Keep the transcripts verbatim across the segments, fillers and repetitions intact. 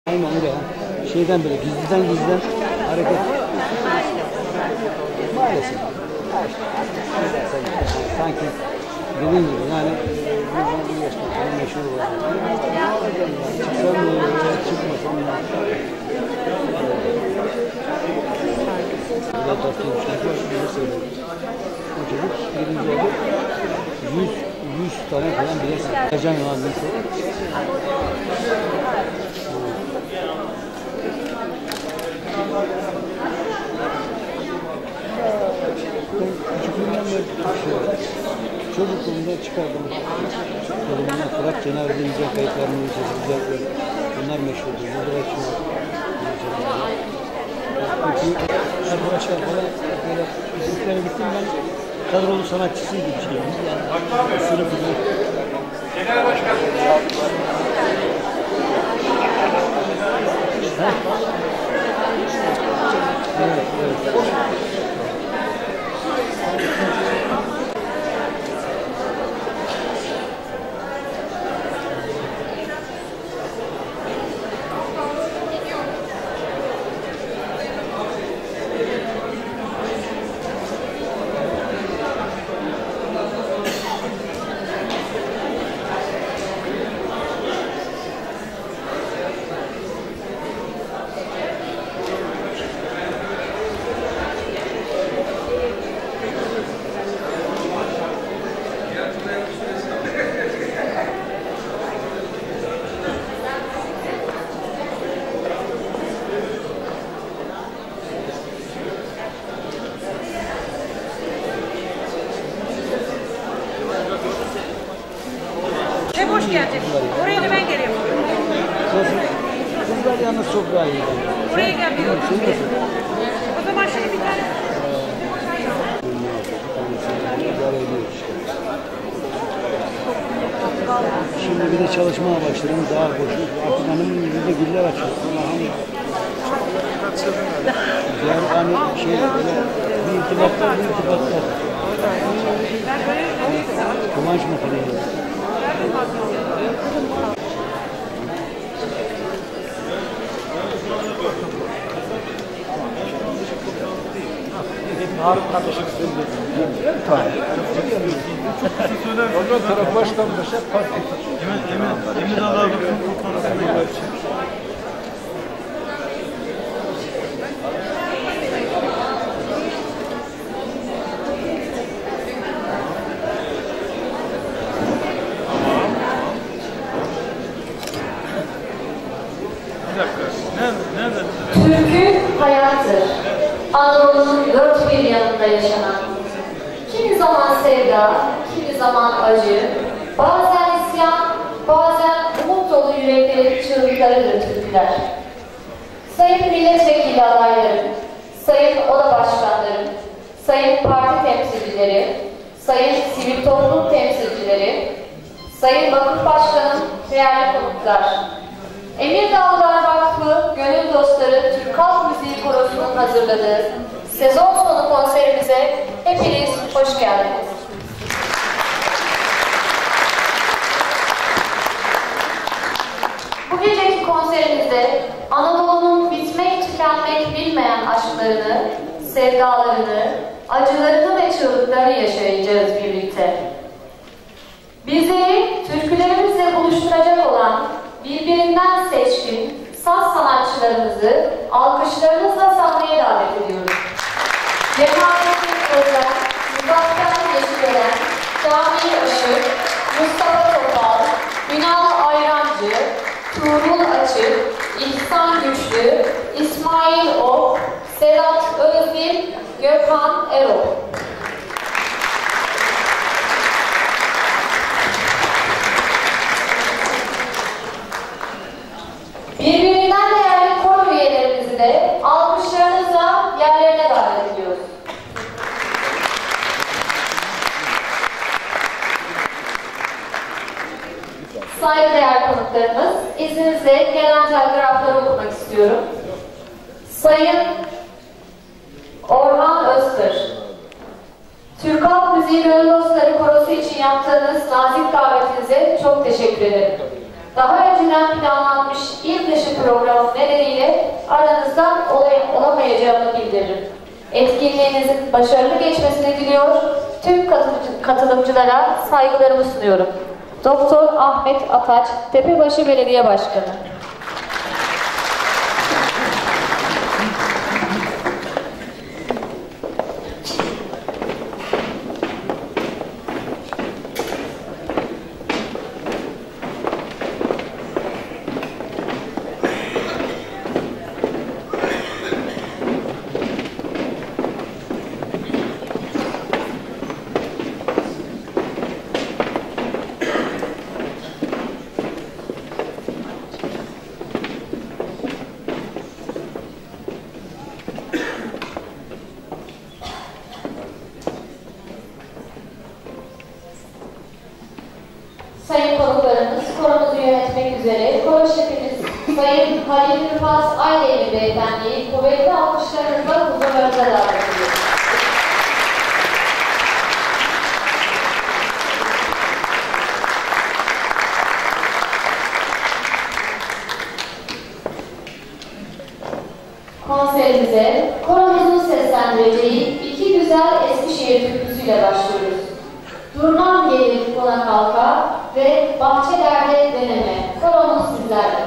Aynen öyle. Şeyden böyle gizliden gizliden hareket. Maalesef. Sanki dediğim gibi yani bu yaşta benim meşhur var. Çıksam mı çıkmasam mı? Biraz bakayım şunu söyleyeyim. Bu çocuk birinci oldu. Yüz, yüz tane falan bilirsin. Ercan Yılmaz'ın küçüklüğümden beri çocukluğumda çıkardım. Kolumdan Fırat Cenab-ı güzel kayıtlarını güzel. Bunlar meşhurdur. Burada açıyor. Arkadaşlar falan böyle müziklere gittim ben. Kadrolu sanatçısıydı bir şey. Yani sınıfında. Genel Başkan. Evet, evet. Hoş geldin. Oraya da ben geleyim. Kızlar yalnız çok daha iyi. Oraya gel bir otur. O zaman şimdi bir tane. Şimdi bir de çalışmaya başladım. Daha hoşum. Artık hanımın yüzünde güller açıyor. Allah'ım. Yani hani şey böyle bir irtibatlar, bir irtibatlar. Kumaş makineleri. Harun kardeşim söyledi. Tamam. Ondan sonra baştan başa parti. Emin, emin, emin Allah'ın bu konusunda Türkü hayattır. Anadolu'nun dört bir yanında yaşanan. Kimi zaman sevda, kimi zaman acı, bazen isyan, bazen umut dolu yüreklerin çığlıklarıdır türküler. Sayın milletvekili adayları, sayın oda başkanları, sayın parti temsilcileri, sayın sivil toplum temsilcileri, sayın vakıf başkanım, değerli konuklar. Emirdağlılar Vakfı Gönül Dostları Türk Halk Müziği Korosu'nun hazırladığı sezon sonu konserimize hepiniz hoş geldiniz. Bu geceki konserimizde Anadolu'nun bitmek tükenmek bilmeyen aşklarını, sevdalarını, acılarını ve çığlıklarını yaşayacağız birlikte. Bizleri türkülerimizle buluşturacak olan birbirinden seçkin saz sanatçılarımızı alkışlarınızla sahneye davet ediyoruz. Cemalettin Özel, Muzaffer Yeşilören, Cami Işık, Mustafa Topal, Ünal Ayrancı, Tuğrul Açık, İhsan Güçlü, İsmail Ok, Sedat Özdil, Gökhan Erol. Birbirinden değerli koro üyelerimizi de alkışlarınızla yerlerine davet ediyoruz. Saygıdeğer konuklarımız, izninizle gelen telgrafları okumak istiyorum. Sayın Orhan Özkır, Türk Halk Müziği Gönül Dostları Korosu için yaptığınız nazik davetinize çok teşekkür ederim. Daha önceden planlanmış il dışı programı nedeniyle aranızdan olay- olamayacağımı bildiririm. Etkinliğinizin başarılı geçmesini diliyor, tüm katılımcı- katılımcılara saygılarımı sunuyorum. Doktor Ahmet Ataç, Tepebaşı Belediye Başkanı. Sayın konuklarımız, koromuzu yönetmek üzere koro şefimiz Sayın Halil Rıfaz Aydemir Beyefendi'yi kuvvetli alkışlarınızla huzurlarınıza davet ediyoruz. Konserimize koromuzun seslendireceği iki güzel Eskişehir türküsüyle başlıyoruz. Durmam gelir konak halka ve bahçelerde deneme. Koromuz sizlerle.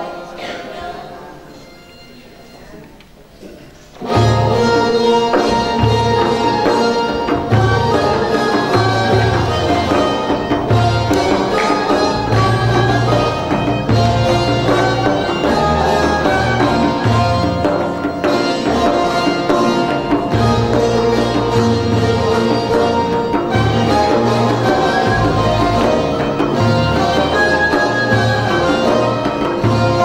Thank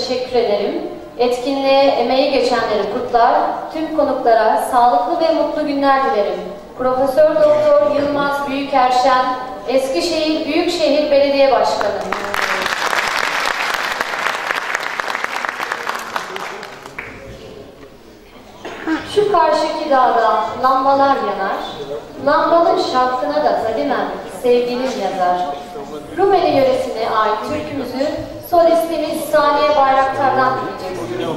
teşekkür ederim. Etkinliğe emeği geçenleri kutlar, tüm konuklara sağlıklı ve mutlu günler dilerim. Profesör Doktor Yılmaz Büyükerşen, Eskişehir Büyükşehir Belediye Başkanı. Şu karşıki dağda lambalar yanar, lambanın şarkına da kadimen sevgilim yazar. Rumeli yöresine ait türkümüzü solistimiz Saniye Bayraktar'dan dinleyeceğiz.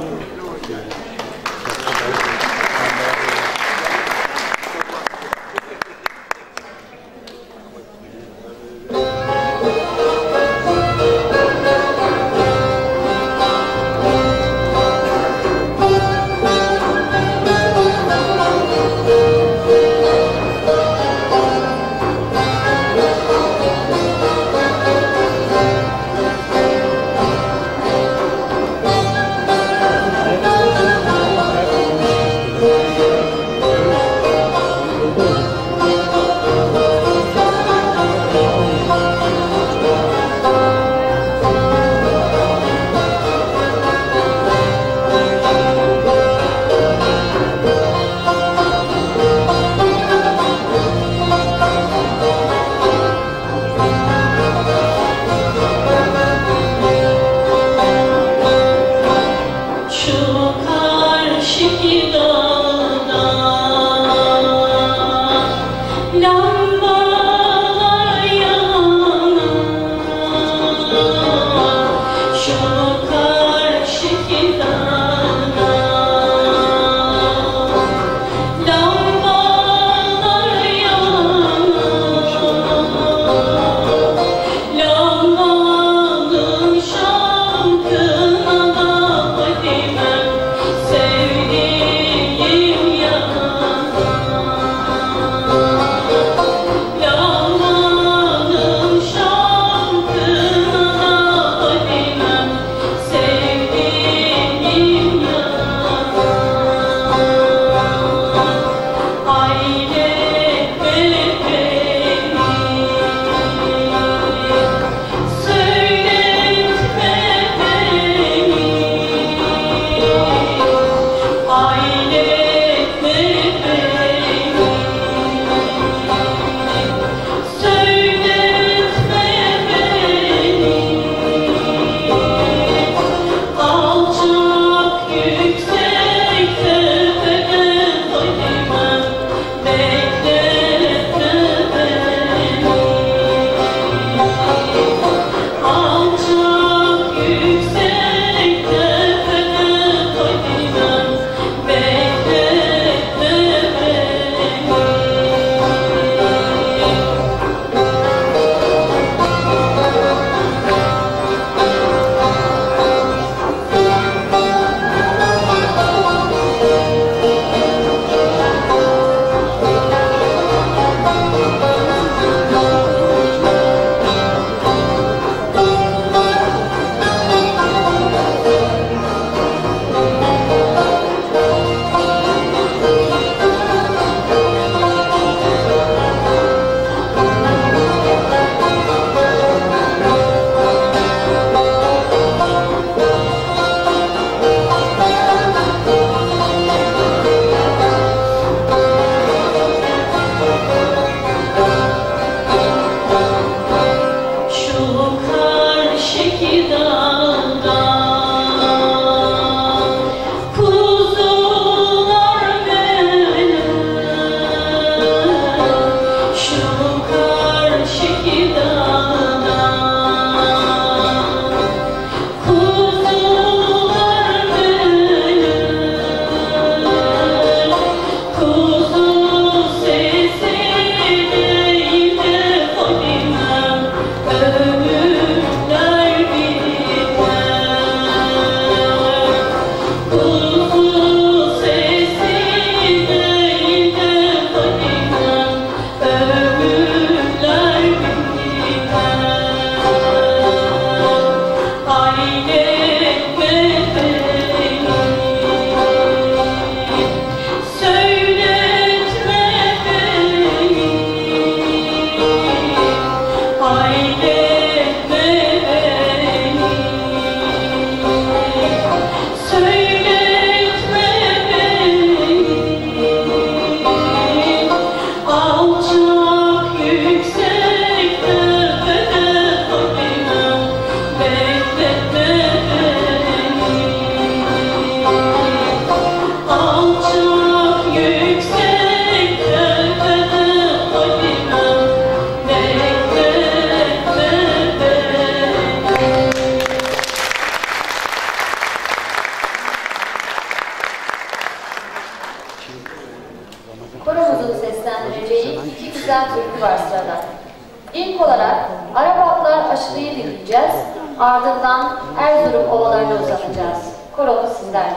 güzel türkü var sırada. İlk olarak Arap Atlar Aşırı'yı dinleyeceğiz. Ardından Erzurum ovalarına uzanacağız. Koromuz sizlerle.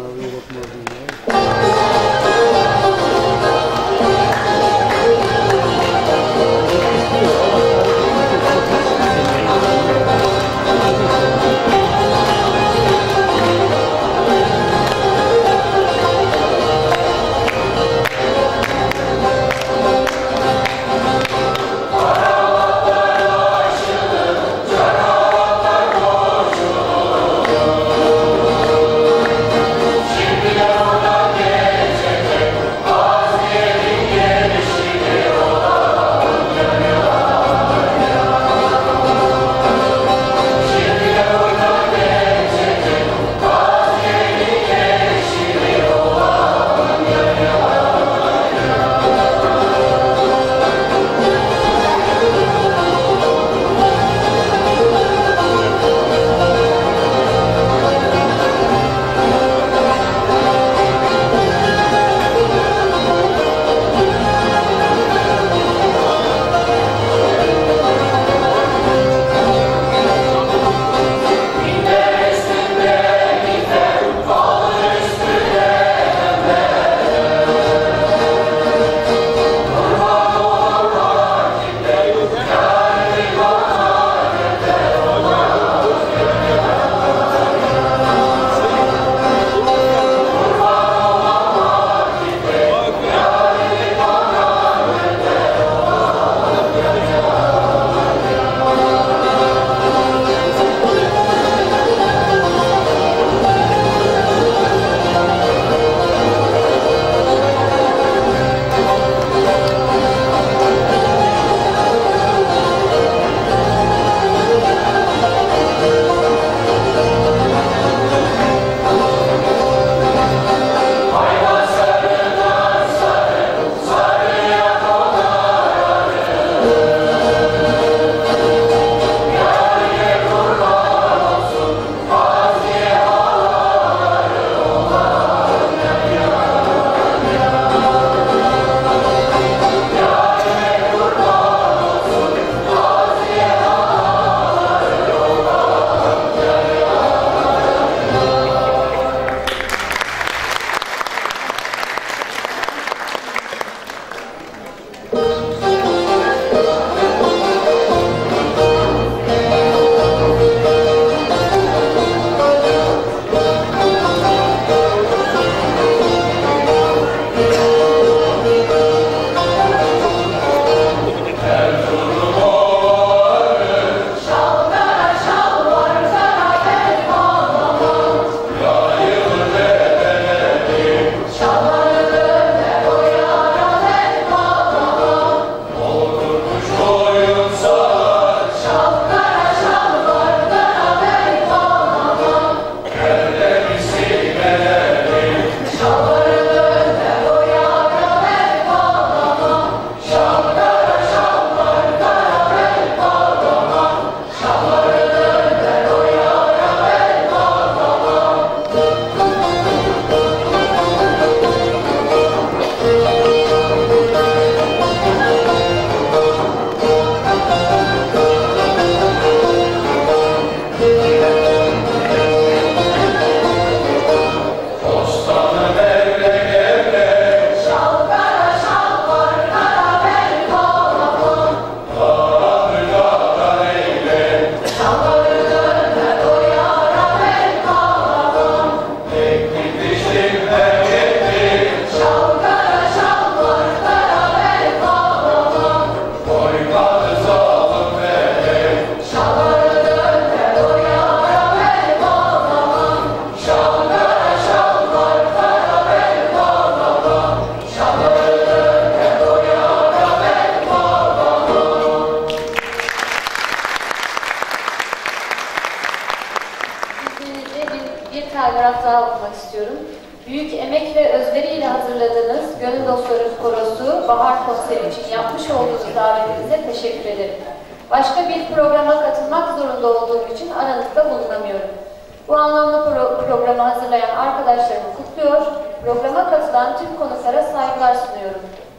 telgraf daha okumak istiyorum. Büyük emek ve özveriyle hazırladığınız Gönül Dostları Korosu Bahar Konseri için yapmış olduğunuz davetinize teşekkür ederim. Başka bir programa katılmak zorunda olduğum için aranızda bulunamıyorum. Bu anlamlı pro programı hazırlayan arkadaşlarımı kutluyor, programa katılan tüm konuklara saygılar sunuyorum.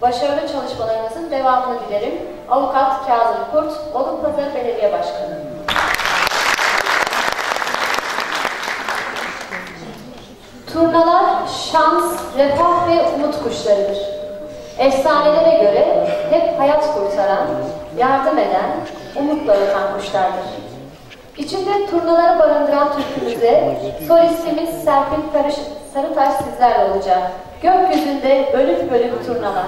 Başarılı çalışmalarınızın devamını dilerim. Avukat Kazım Kurt, Odunpazarı Belediye Başkanı. Turnalar şans, refah ve umut kuşlarıdır. Efsanelere göre hep hayat kurtaran, yardım eden, umutla öten kuşlardır. İçinde turnaları barındıran türkümüze solistimiz Serpil Karış Sarıtaş sizlerle olacak. Gökyüzünde bölük bölük turnalar.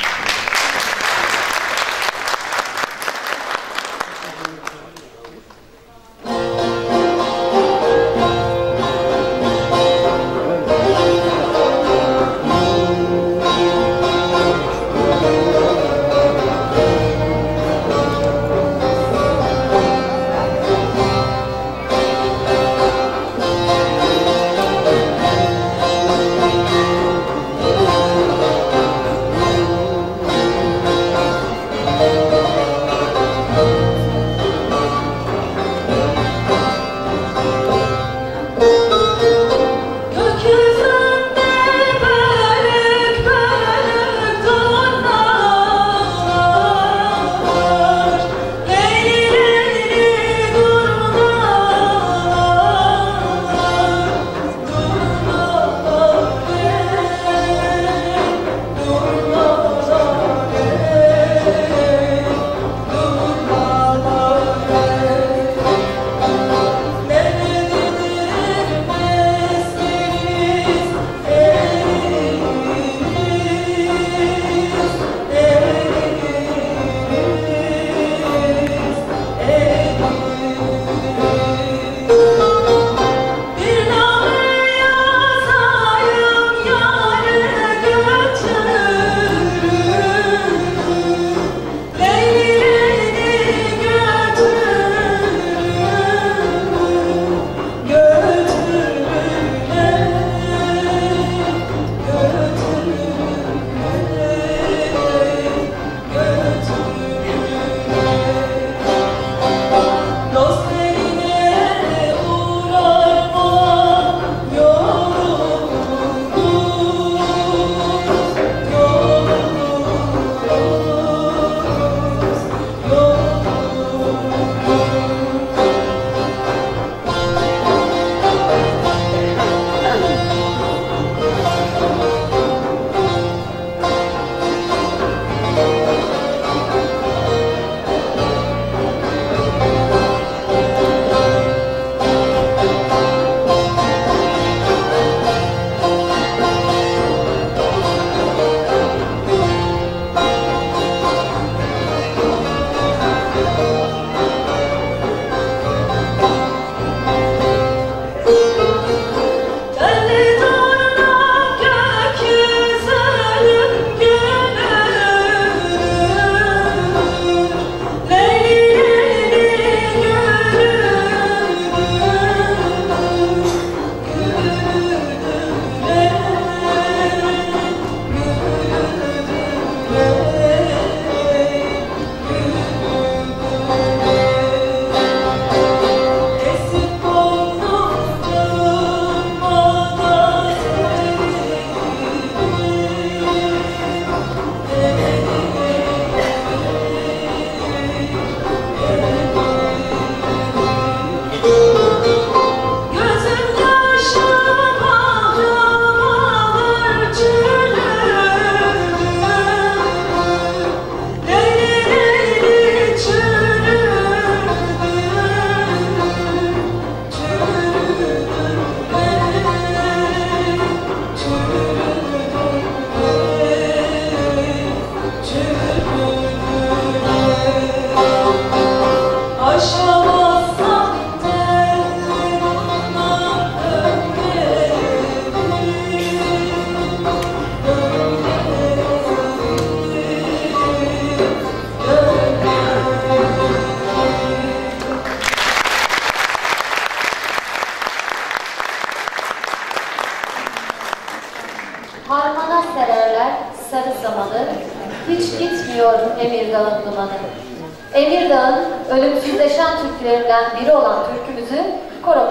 Harmana sererler sarı samanı, hiç gitmiyor Emirdağ'ın dumanı. Emirdağ'ın ölümsüzleşen türkülerinden biri olan türkümüzü koromuz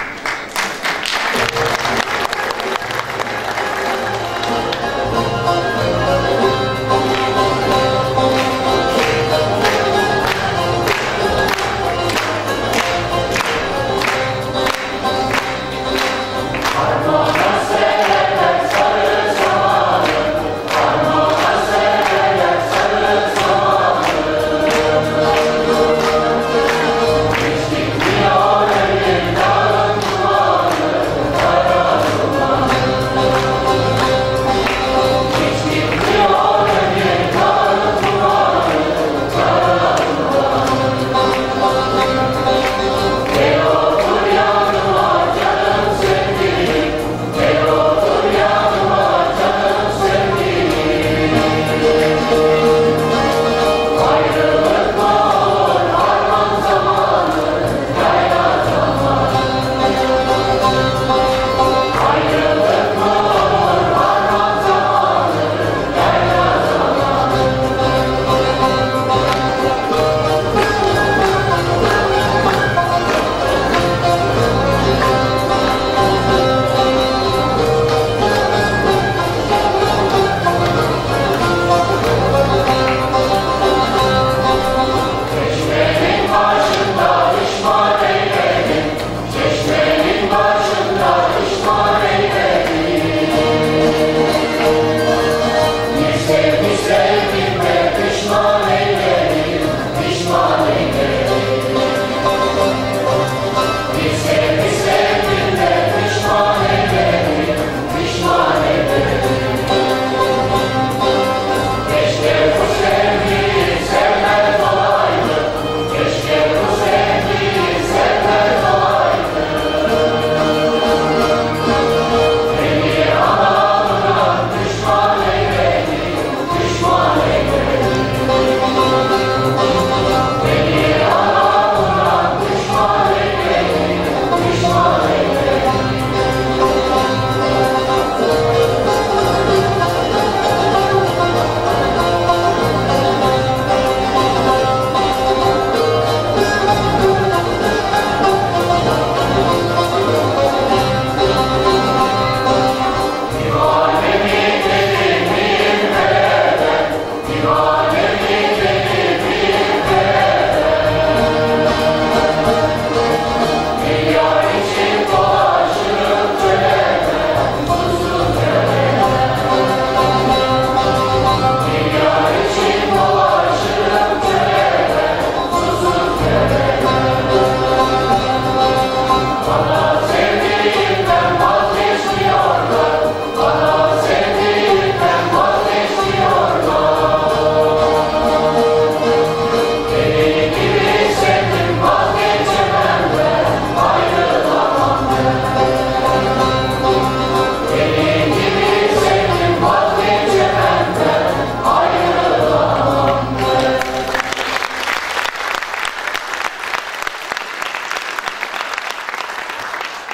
seslendirecek.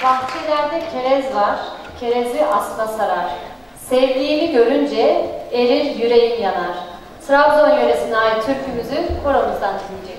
Bahçelerde kerez var, kerezi asma sarar. Sevdiğimi görünce erir yüreğim yanar. Trabzon yöresine ait türkümüzü koromuzdan dinleyeceğiz.